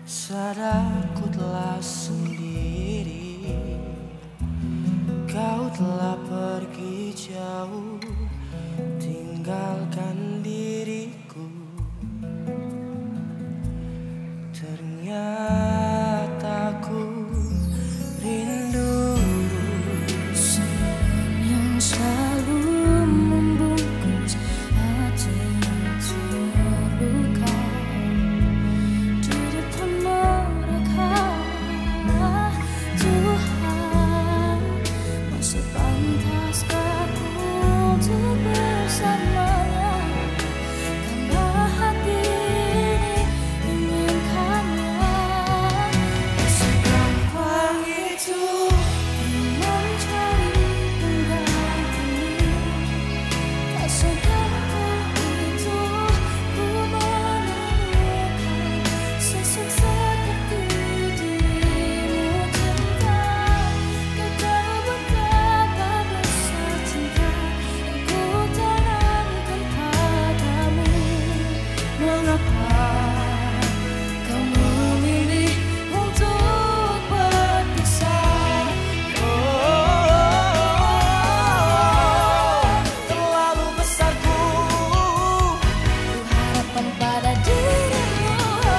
Sadar ku telah sendiri, kau telah pergi jauh, tinggalkan diriku. Ternyata ku rindu senyum yang selalu membungkus hati yang terluka. Di depan mereka, Tuhan, masih pantaskah ku untuk bersamanya? Karena hati ini inginkannya. Segampang itu mencari pengganti, tak segampang itu ku menemukan sosok seperti dirimu. Cinta, kau betapa besar cinta yang ku tanamkan padamu. Mengapa kau memilih untuk berpisah? terlalu besar ku Harapan pada dirimu,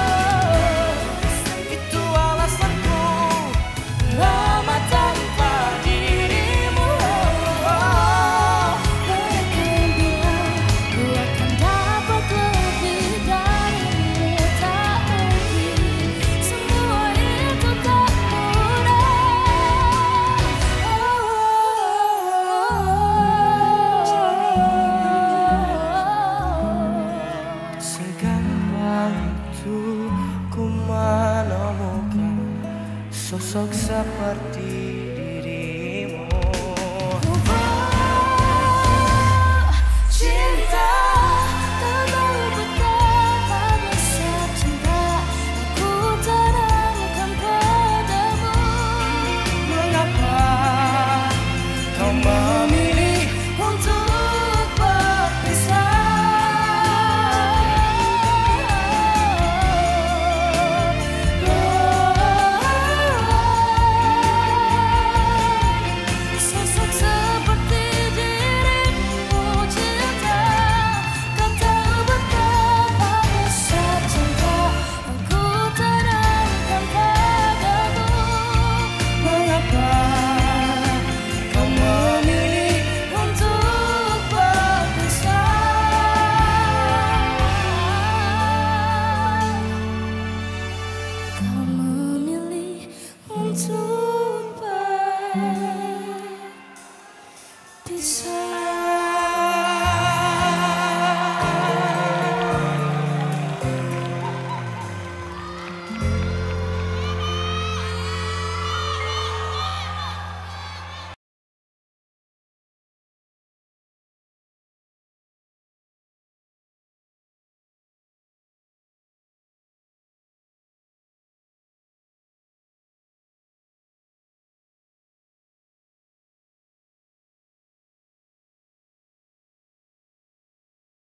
itu alasanku lama tanpa dirimu. Mereka yang bilang ku akan dapat lebih darimu, tak mungkin. Semua itu tak mudah. Segampang itu ku menemukan sosok seperti